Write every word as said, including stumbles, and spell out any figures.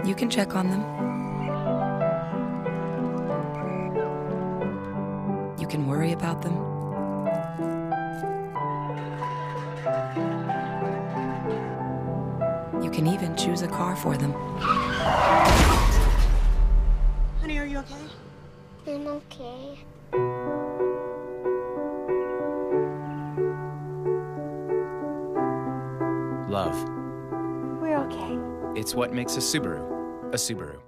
You can check on them. You can worry about them. You can even choose a car for them. Honey, are you okay? I'm okay. Love. We're okay. It's what makes a Subaru a Subaru.